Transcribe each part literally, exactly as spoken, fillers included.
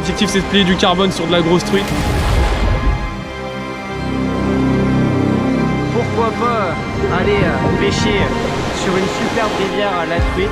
l'objectif c'est de plier du carbone sur de la grosse truite. Pourquoi pas aller pêcher sur une superbe rivière à la truite.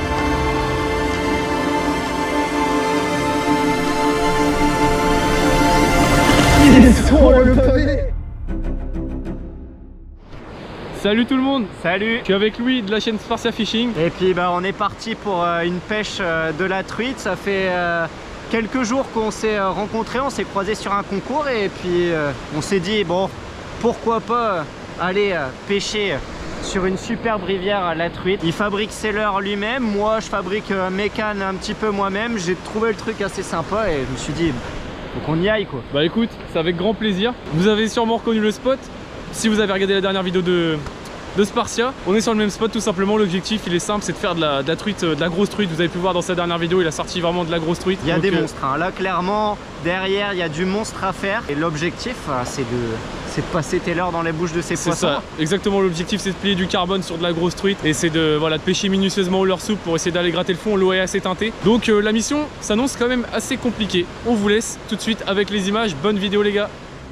Salut tout le monde. Salut. Je suis avec Louis de la chaîne Spartia Fishing. Et puis bah, on est parti pour euh, une pêche euh, de la truite. Ça fait euh, quelques jours qu'on s'est euh, rencontrés, on s'est croisés sur un concours et puis euh, on s'est dit bon pourquoi pas euh, aller euh, pêcher sur une superbe rivière à la truite. Il fabrique ses leurres lui-même, moi je fabrique euh, mes cannes un petit peu moi-même. J'ai trouvé le truc assez sympa et je me suis dit faut qu'on y aille quoi. Bah écoute, c'est avec grand plaisir. Vous avez sûrement reconnu le spot si vous avez regardé la dernière vidéo de, de Spartia. On est sur le même spot tout simplement. L'objectif il est simple, c'est de faire de la, de la truite, de la grosse truite. Vous avez pu voir dans sa dernière vidéo, il a sorti vraiment de la grosse truite. Il y a Donc, des euh... monstres hein. Là clairement derrière il y a du monstre à faire. Et l'objectif c'est de, c'est de passer tes leurres dans les bouches de ces poissons. C'est ça, exactement. L'objectif c'est de plier du carbone sur de la grosse truite. Et c'est de, voilà, de pêcher minutieusement au leurre souple pour essayer d'aller gratter le fond. L'eau est assez teintée. Donc euh, la mission s'annonce quand même assez compliquée. On vous laisse tout de suite avec les images. Bonne vidéo les gars.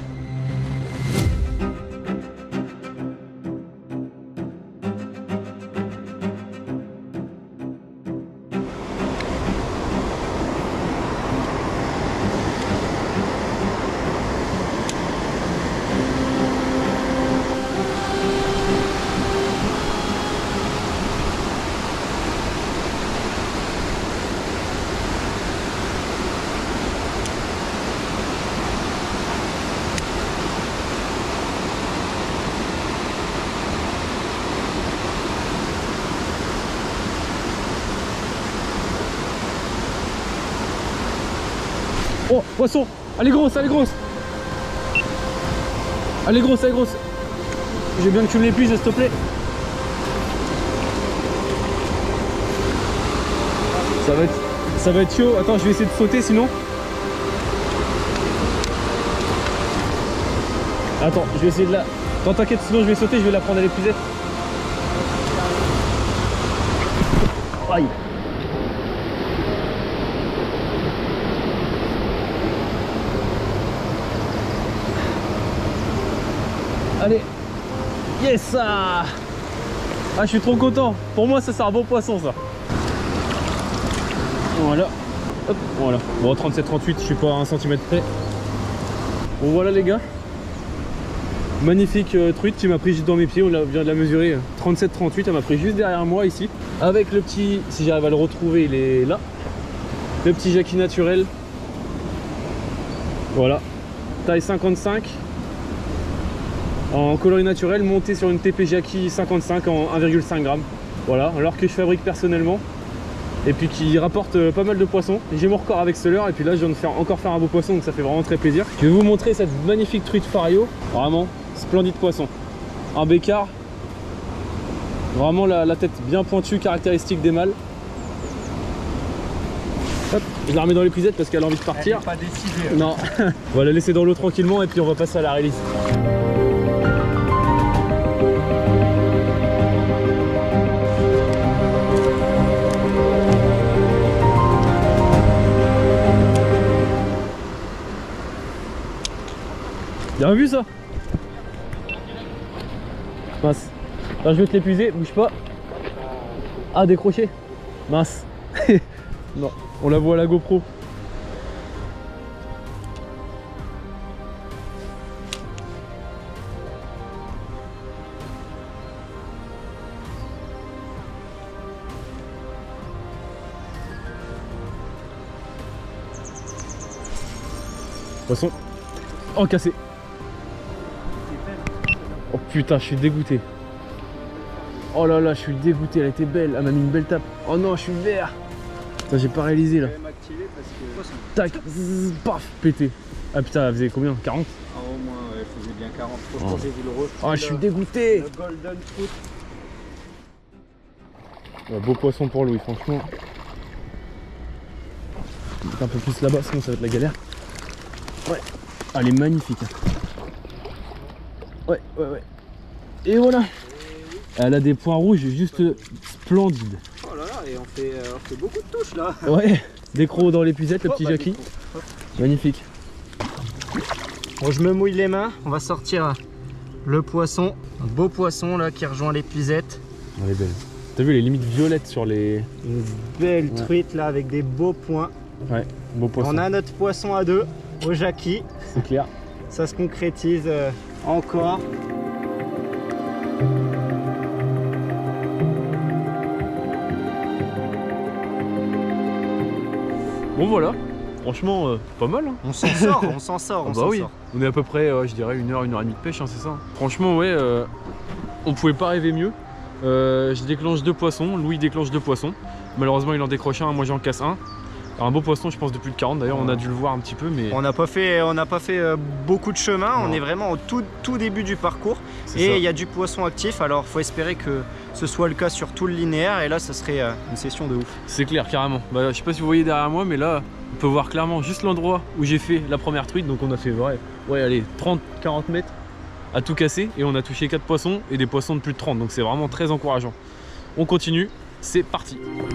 Oh, poisson! Elle est grosse, elle est grosse! Elle est grosse, elle est grosse! Je veux bien que tu me l'épuises, s'il te plaît. Ça va être, ça va être chaud. Attends, je vais essayer de sauter sinon. Attends, je vais essayer de la... Attends, t'inquiète, sinon je vais sauter, je vais la prendre à l'épuisette. Aïe! Allez, yes! Ah, je suis trop content. Pour moi, ça c'est un bon poisson, ça. Voilà. Hop, voilà. Bon, trente-sept trente-huit, je suis pas à un centimètre près. Bon, voilà les gars. Magnifique euh, truite qui m'a pris juste dans mes pieds. On vient de la mesurer. trente-sept trente-huit, elle m'a pris juste derrière moi ici. Avec le petit, si j'arrive à le retrouver, il est là. Le petit Jackie naturel. Voilà. Taille cinquante-cinq. En coloris naturel, monté sur une T P Jackie cinquante-cinq en un virgule cinq grammes. Voilà, alors que je fabrique personnellement. Et puis qui rapporte euh, pas mal de poissons. J'ai mon record avec ce leurre et puis là je viens de faire encore faire un beau poisson, donc ça fait vraiment très plaisir. Je vais vous montrer cette magnifique truite Fario. Vraiment, splendide poisson. Un bécard. Vraiment la, la tête bien pointue, caractéristique des mâles. Hop, je la remets dans l'épuisette parce qu'elle a envie de partir. Elle est pas décidée. Non, on va la laisser dans l'eau tranquillement et puis on va passer à la release. Bien vu ça. Mince. Là, je vais te l'épuiser, bouge pas. Ah, décroché. Mince. Non, on la voit à la GoPro. Poisson. Oh, cassé. Oh putain, je suis dégoûté. Oh là là, je suis dégoûté, elle était belle, elle m'a mis une belle tape. Oh non, je suis vert. Putain, j'ai pas réalisé là. Tac, zzz, paf, pété. Ah putain, elle faisait combien? quarante? Ah, au moins, elle faisait bien quarante. Oh, Franchement, j'ai vu le rouge. oh je suis dégoûté. Le golden foot. Ouais, beau poisson pour Louis, franchement. Un peu plus là-bas, sinon ça va être la galère. Ouais, elle est magnifique. Ouais, ouais, ouais. Et voilà. Elle a des points rouges juste splendides. Oh là là, et on fait, euh, on fait beaucoup de touches là. Ouais, des crocs dans l'épuisette, le Oh, petit bah, Jackie. Magnifique. Bon, je me mouille les mains, on va sortir le poisson, un beau poisson là qui rejoint l'épuisette. Elle est belle. T'as vu les limites violettes sur les... Une belle Ouais. truite là avec des beaux points. Ouais, beau poisson. On a notre poisson à deux au Jackie. C'est clair. Ça se concrétise euh, encore. Bon voilà, franchement euh, pas mal hein. On s'en sort, on s'en sort, on Ah s'en bah oui, sort. on est à peu près, euh, je dirais, une heure, une heure et demie de pêche, hein, c'est ça. Franchement, ouais, euh, on pouvait pas rêver mieux. Euh, je déclenche deux poissons, Louis déclenche deux poissons. Malheureusement, il en décroche un, moi j'en casse un. Alors, un beau poisson, je pense, de plus de quarante. D'ailleurs, on a dû le voir un petit peu, mais On n'a pas fait, on n'a pas fait euh, beaucoup de chemin, Non. on est vraiment au tout, tout début du parcours. c'est Et ça. il y a du poisson actif, alors faut espérer que ce soit le cas sur tout le linéaire. Et là, ça serait euh, une session de ouf. C'est clair, carrément. Bah, je sais pas si vous voyez derrière moi, mais là, on peut voir clairement juste l'endroit où j'ai fait la première truite. Donc, on a fait, ouais, ouais allez, trente à quarante mètres à tout casser. Et on a touché quatre poissons et des poissons de plus de trente. Donc, c'est vraiment très encourageant. On continue, c'est parti.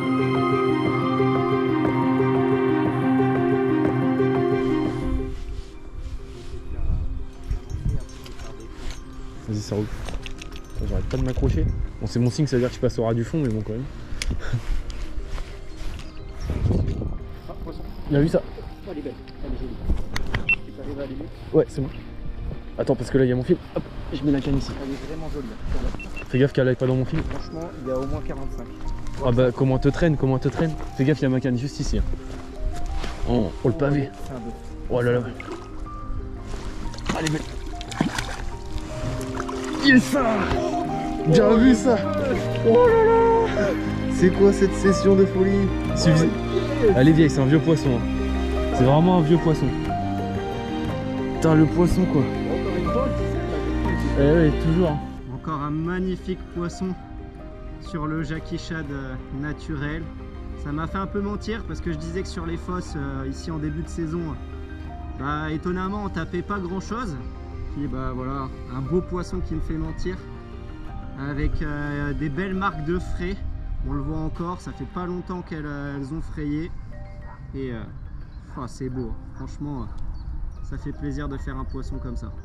Vas-y, ça roule. Attends, j'arrête pas de m'accrocher. Bon, c'est mon signe, ça veut dire que je passe au ras du fond, mais bon, quand même. Il a vu ça? Oh, elle est belle, elle est jolie. Tu arrives à aller vite. Ouais, c'est bon. Attends, parce que là, il y a mon fil. Hop, je mets la canne ici. Elle est vraiment jolie. Là. Fais gaffe qu'elle aille pas dans mon fil. Franchement, il y a au moins quarante-cinq. Ah bah, comment te traîne, comment te traîne. Fais gaffe, il y a ma canne juste ici. hein. Oh, oh, le pavé. C'est un bœuf. Oh là là. Allez, belle. Yes, ça. Bien vu ça. Oh là là. C'est quoi cette session de folie? Suffisait. Elle est vieille, c'est un vieux poisson. hein. C'est vraiment un vieux poisson. Putain, le poisson quoi. Encore une fois, Eh ouais, toujours. hein. Encore un magnifique poisson sur le Jackie Shad euh, naturel. Ça m'a fait un peu mentir parce que je disais que sur les fosses, euh, ici en début de saison, bah, étonnamment on tapait pas grand chose. Puis bah voilà, un beau poisson qui me fait mentir. Avec euh, des belles marques de frais. On le voit encore, ça fait pas longtemps qu'elles euh, elles ont frayé. Et euh, oh, c'est beau, franchement, euh, ça fait plaisir de faire un poisson comme ça.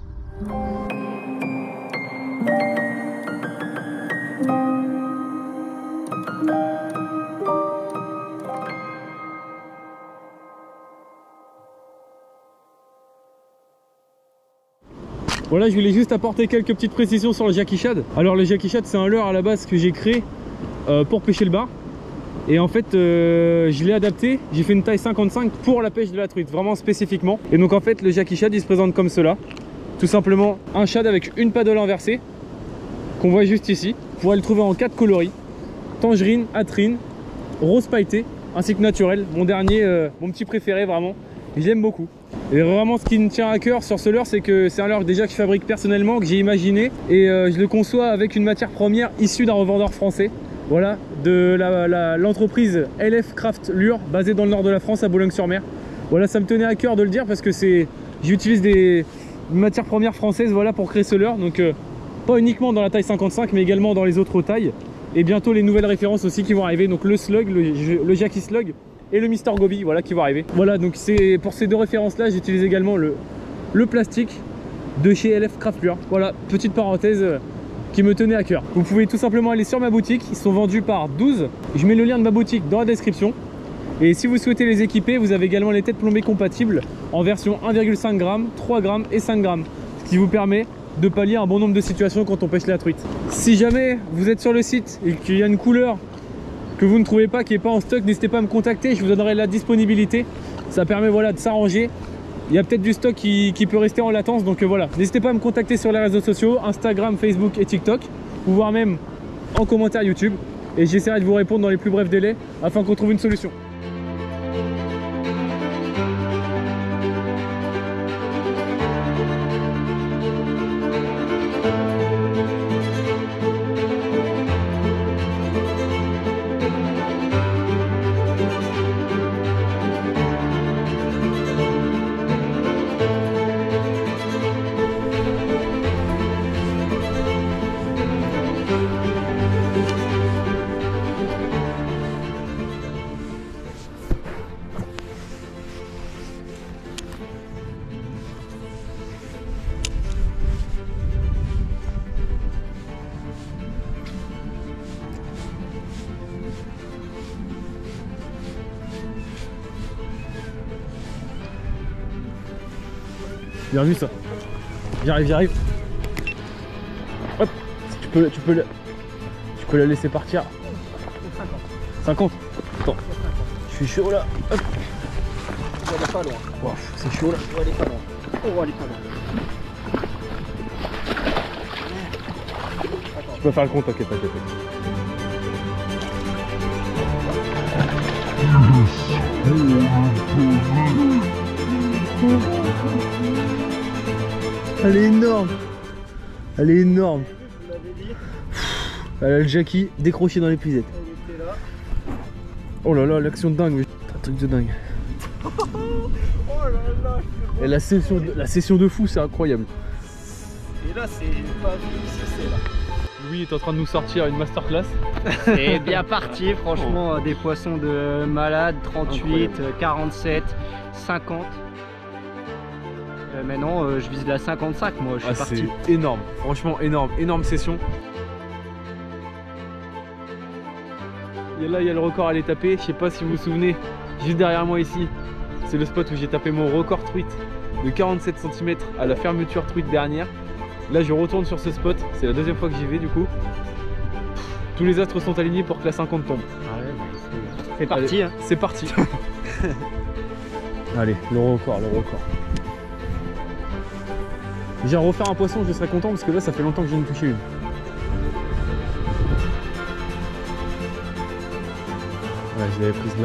Voilà, je voulais juste apporter quelques petites précisions sur le Jackie Shad. Alors le Jackie Shad, c'est un leurre à la base que j'ai créé euh, pour pêcher le bar. Et en fait, euh, je l'ai adapté. J'ai fait une taille cinquante-cinq pour la pêche de la truite, vraiment spécifiquement. Et donc en fait, le Jackie Shad, il se présente comme cela. Tout simplement un shad avec une paddle inversée, qu'on voit juste ici. Vous pourrez le trouver en quatre coloris. Tangerine, atrine, rose pailleté, ainsi que naturel. Mon dernier, euh, mon petit préféré vraiment. Je l'aime beaucoup. Et vraiment ce qui me tient à cœur sur ce leurre, c'est que c'est un leurre déjà que je fabrique personnellement, que j'ai imaginé. Et euh, je le conçois avec une matière première issue d'un revendeur français. Voilà, de l'entreprise la, la, L F Craft Lure, basée dans le nord de la France, à Boulogne-sur-Mer. Voilà, ça me tenait à cœur de le dire parce que c'est, j'utilise des matières premières françaises, voilà, pour créer ce leurre. Donc euh, pas uniquement dans la taille cinquante-cinq, mais également dans les autres tailles. Et bientôt les nouvelles références aussi qui vont arriver. Donc le Slug, le, le Jackie Slug et le Mister Goby, voilà, qui vont arriver. Voilà, donc c'est pour ces deux références là, j'utilise également le, le plastique de chez L F Craft Lure. Voilà, petite parenthèse euh, qui me tenait à cœur. Vous pouvez tout simplement aller sur ma boutique, ils sont vendus par douze. Je mets le lien de ma boutique dans la description. Et si vous souhaitez les équiper, vous avez également les têtes plombées compatibles en version un virgule cinq grammes, trois grammes et cinq grammes, ce qui vous permet de pallier un bon nombre de situations quand on pêche la truite. Si jamais vous êtes sur le site et qu'il y a une couleur que vous ne trouvez pas, qui n'est pas en stock, n'hésitez pas à me contacter, je vous donnerai la disponibilité. Ça permet, voilà, de s'arranger. Il y a peut-être du stock qui, qui peut rester en latence, donc euh, voilà. N'hésitez pas à me contacter sur les réseaux sociaux, Instagram, Facebook et TikTok, ou voire même en commentaire YouTube. Et j'essaierai de vous répondre dans les plus brefs délais afin qu'on trouve une solution. Bien vu ça. J'arrive, j'arrive. Hop, tu peux, tu peux, la, tu peux la laisser partir. cinquante. Attends, je suis chaud là. Hop. Elle est pas loin. Wow, c'est chaud là. Oh, elle est pas loin. Oh, elle est pas loin. Tu peux faire le compte, t'inquiète, t'inquiète. Elle est énorme. Elle est énorme. Elle a le Jackie décroché dans l'épuisette. Oh là là, l'action de dingue, un truc de dingue. Oh là là. Et la session de, la session de fou, c'est incroyable. Et là, c'est pas ici, c'est là. Louis est en train de nous sortir une masterclass. C'est bien parti, franchement, oh. Des poissons de malade, trente-huit, incroyable. quarante-sept, cinquante. Euh, maintenant, euh, je vise la cinquante-cinq, moi, je suis ah, parti. C'est énorme, franchement énorme, énorme session. Et là, il y a le record à aller taper. Je sais pas si vous vous souvenez, juste derrière moi ici, c'est le spot où j'ai tapé mon record truite de quarante-sept centimètres à la fermeture truite dernière. Là, je retourne sur ce spot, c'est la deuxième fois que j'y vais du coup. Tous les astres sont alignés pour que la cinquante tombe. Ah ouais, bah, c'est parti. Hein. C'est parti. Allez, le record, le record. J'ai à refaire un poisson, je serais content parce que là, ça fait longtemps que je viens de toucher une. Ouais, je l'avais prise là.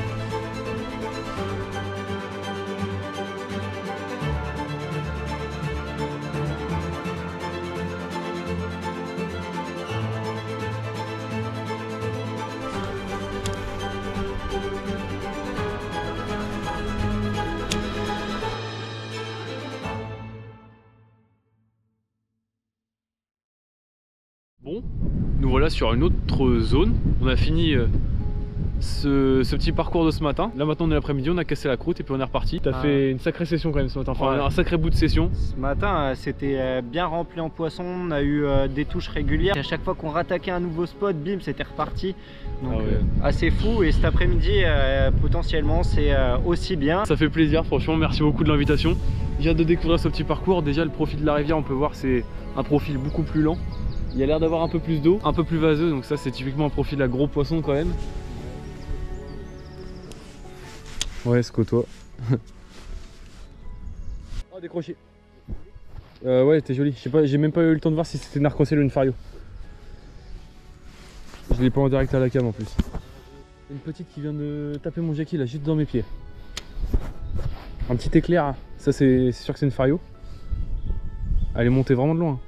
Bon, nous voilà sur une autre zone. On a fini euh, ce, ce petit parcours de ce matin. Là maintenant on est l'après-midi, on a cassé la croûte et puis on est reparti. T'as ah. fait une sacrée session quand même ce matin, enfin ouais. Un sacré bout de session. Ce matin c'était bien rempli en poissons, on a eu euh, des touches régulières. À chaque fois qu'on rattaquait un nouveau spot, bim, c'était reparti. Donc ah ouais. euh, assez fou, et cet après-midi euh, potentiellement c'est euh, aussi bien. Ça fait plaisir, franchement merci beaucoup de l'invitation. J'ai hâte de découvrir ce petit parcours. Déjà le profil de la rivière, on peut voir c'est un profil beaucoup plus lent. Il y a l'air d'avoir un peu plus d'eau, un peu plus vaseux, donc ça c'est typiquement un profil à gros poisson quand même. Ouais, ce côtoie. Oh, décroché. Euh, ouais, t'es joli. Je sais pas, j'ai même pas eu le temps de voir si c'était narcocelle ou une fario. Je l'ai pas en direct à la cam en plus. Une petite qui vient de taper mon Jackie là, juste dans mes pieds. Un petit éclair, ça c'est sûr que c'est une fario. Elle est montée vraiment de loin.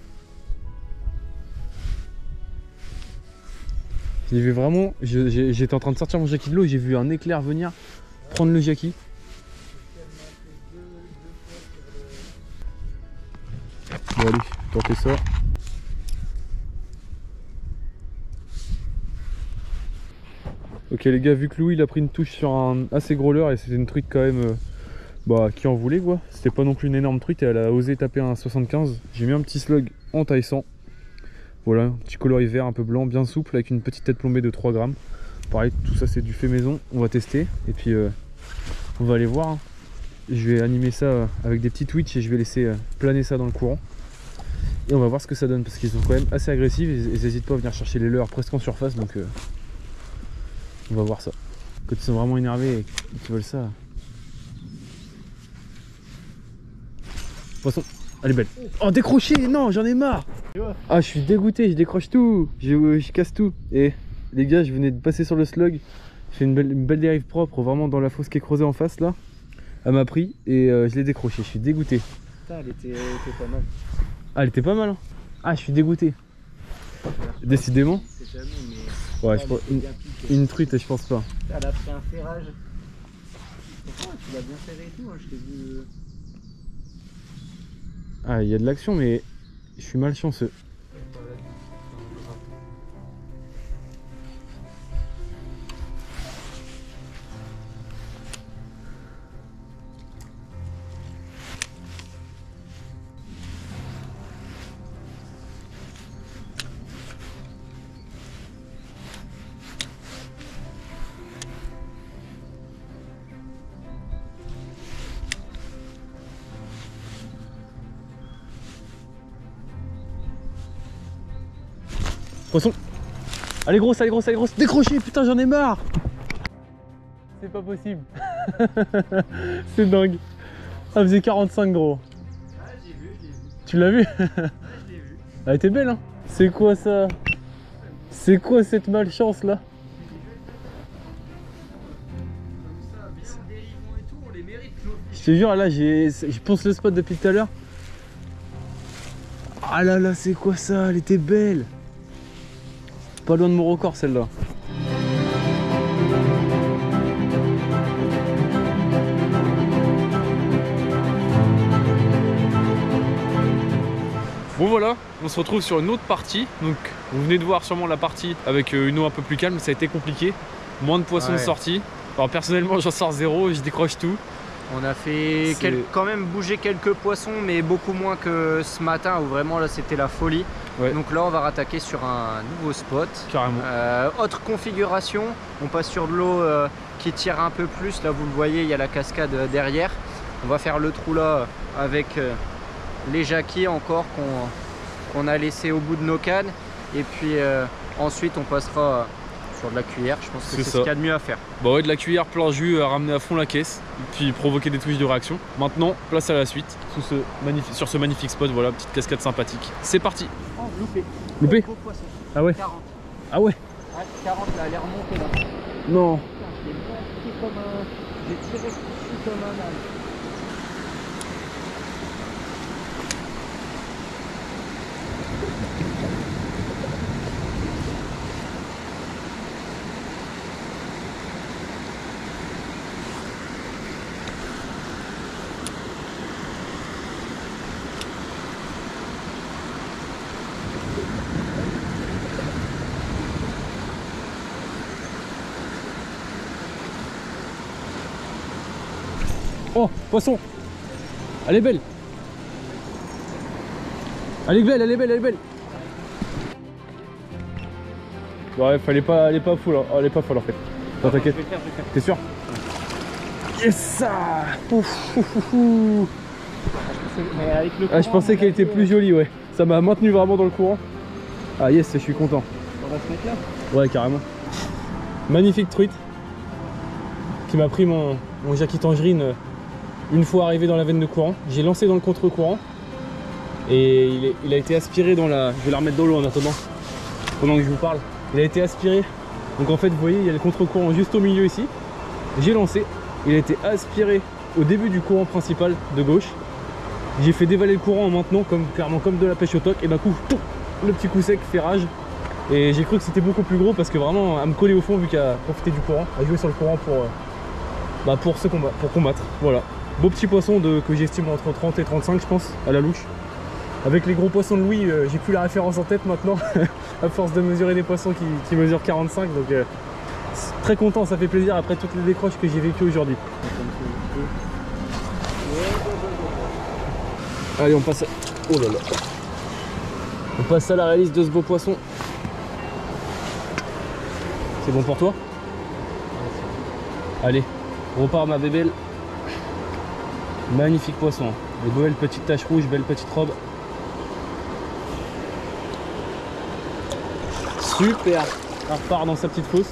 J'ai vu vraiment, j'étais en train de sortir mon Jackie de l'eau et j'ai vu un éclair venir prendre le Jackie. Bon allez, tentez ça. Ok les gars, vu que Louis il a pris une touche sur un assez gros leurre et c'était une truite quand même euh, bah, qui en voulait quoi. C'était pas non plus une énorme truite et elle a osé taper un soixante-quinze. J'ai mis un petit slug en taille cent. Voilà, un petit coloris vert un peu blanc, bien souple, avec une petite tête plombée de trois grammes. Pareil, tout ça c'est du fait maison, on va tester. Et puis euh, on va aller voir. Hein. Je vais animer ça avec des petits twitch et je vais laisser euh, planer ça dans le courant. Et on va voir ce que ça donne, parce qu'ils sont quand même assez agressifs et ils n'hésitent pas à venir chercher les leurres presque en surface. Donc euh, on va voir ça. Quand ils sont vraiment énervés et qu'ils veulent ça. Poisson, elle est belle. Oh décroché, non j'en ai marre. Ah je suis dégoûté, je décroche tout, je, je casse tout. Et les gars, je venais de passer sur le slug. J'ai fait une belle, une belle dérive propre, vraiment dans la fosse qui est creusée en face là. Elle m'a pris et euh, je l'ai décroché, je suis dégoûté. Putain, elle était, elle était pas mal. Ah elle était pas mal hein. Ah je suis dégoûté. Décidément. Jamais, mais... Ouais, je pense, une, une truite je pense pas. Elle a pris un ferrage. Pourquoi tu l'as bien serré et tout, hein, je t'ai vu... Ah il y a de l'action mais je suis malchanceux. Poisson. Allez grosse, allez grosse, allez grosse. Décrochez, putain j'en ai marre. C'est pas possible. C'est dingue. Elle faisait quarante-cinq gros. Ah, j'ai vu, j'ai vu. Tu l'as vu? Ouais, je l'ai vu. Elle était belle hein. C'est quoi ça? C'est quoi cette malchance là? Je te jure là, j'ai, je pense le spot depuis tout à l'heure. Ah là là, c'est quoi ça? Elle était belle. Pas loin de mon record celle-là. Bon voilà, on se retrouve sur une autre partie. Donc vous venez de voir sûrement la partie avec une eau un peu plus calme, ça a été compliqué. Moins de poissons ouais. de sortie. Alors personnellement j'en sors zéro, je décroche tout. On a fait quel... quand même bouger quelques poissons, mais beaucoup moins que ce matin où vraiment là c'était la folie. Ouais. Donc là on va rattaquer sur un nouveau spot. Carrément. Euh, autre configuration, on passe sur de l'eau euh, qui tire un peu plus. Là vous le voyez, il y a la cascade derrière. On va faire le trou là avec euh, les jacquiers encore qu'on qu'on a laissé au bout de nos cannes. Et puis euh, ensuite on passera sur de la cuillère. Je pense que c'est ce qu'il y a de mieux à faire. Bah ouais, de la cuillère plein jus à ramener à fond la caisse, puis provoquer des touches de réaction. Maintenant, place à la suite sous ce magnifique, sur ce magnifique spot. Voilà, petite cascade sympathique. C'est parti. Oh, loupé. Loupé. Beau poisson. Ah ouais. quarante. Ah ouais. Ouais, quarante là, elle est remontée là. Non. Putain, je l'ai monté comme un... J'ai tiré comme un âne. Oh, poisson. Elle est belle. Elle est belle, elle est belle, elle est belle. Ouais, fallait pas, elle est pas full, hein. Elle est pas folle en fait. Non, t'inquiète. T'es sûr? Yes ça. Ouf, ouf, ouf, ouf. Mais avec le courant, ah, je pensais qu'elle était plus jolie, ouais. Ça m'a maintenu vraiment dans le courant. Ah yes, je suis content. On va se mettre là? Ouais, carrément. Magnifique truite qui m'a pris mon, mon jackie tangerine une fois arrivé dans la veine de courant. J'ai lancé dans le contre-courant et il, est, il a été aspiré dans la... Je vais la remettre dans l'eau en attendant, pendant que je vous parle. Il a été aspiré. Donc en fait, vous voyez, il y a le contre-courant juste au milieu ici. J'ai lancé. Il a été aspiré au début du courant principal de gauche. J'ai fait dévaler le courant en maintenant, comme, clairement comme de la pêche au toc. Et d'un coup, tout, le petit coup sec fait rage. Et j'ai cru que c'était beaucoup plus gros parce que vraiment, à me coller au fond, vu qu'à profiter du courant, à jouer sur le courant pour, bah, pour, se combattre, pour combattre. Voilà. Beau petit poisson de, que j'estime entre trente et trente-cinq, je pense, à la louche. Avec les gros poissons de Louis, euh, j'ai plus la référence en tête maintenant, à force de mesurer des poissons qui, qui mesurent quarante-cinq. Donc euh, très content, ça fait plaisir après toutes les décroches que j'ai vécues aujourd'hui. Allez, on passe à... Oh là là. On passe à la réalise de ce beau poisson. C'est bon pour toi? Allez, on repart ma bébelle. Magnifique poisson. Des belles petites taches rouges, belle petite robe. Super. Elle repart dans sa petite fosse.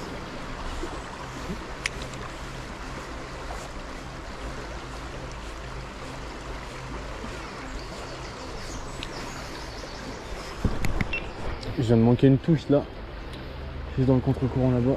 Je viens de manquer une touche là. Juste dans le contre-courant là-bas.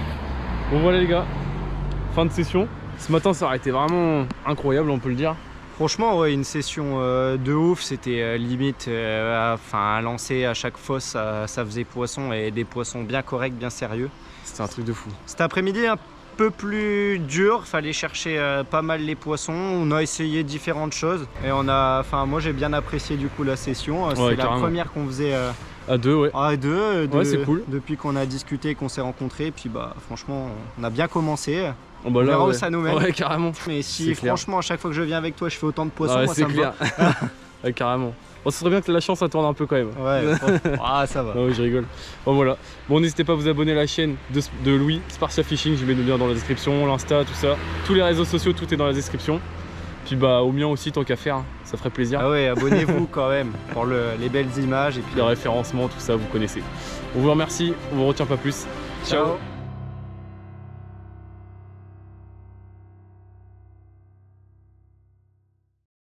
Bon voilà les gars, fin de session. Ce matin ça aurait été vraiment incroyable, on peut le dire. Franchement, ouais, une session euh, de ouf, c'était euh, limite euh, à, à lancer à chaque fois, ça, ça faisait poisson et des poissons bien corrects, bien sérieux. C'était un truc de fou. Cet après-midi, un peu plus dur, fallait chercher euh, pas mal les poissons, on a essayé différentes choses et on a, enfin moi j'ai bien apprécié du coup la session, c'est ouais, la carrément. première qu'on faisait euh, à deux, ouais. à deux, de, ouais, c'est cool. Depuis qu'on a discuté, qu'on s'est rencontrés, puis bah franchement on a bien commencé. Oh bah on là, verra ouais. où ça nous mène. Ouais, carrément. Mais si franchement à chaque fois que je viens avec toi je fais autant de poissons, ouais, moi, ça me clair. va. Ouais, carrément. Bon, ce serait bien que la chance ça tourne un peu quand même. Ouais, ah ça va. Non, je rigole. Bon voilà. Bon, n'hésitez pas à vous abonner à la chaîne de, de Louis, Spartia Fishing, je mets le lien dans la description, l'Insta, tout ça. Tous les réseaux sociaux, tout est dans la description. Puis bah au mien aussi, tant qu'à faire, ça ferait plaisir. Ah ouais, abonnez-vous quand même pour le, les belles images et puis le référencement, tout ça, vous connaissez. On vous remercie, on vous retient pas plus. Ciao, Ciao.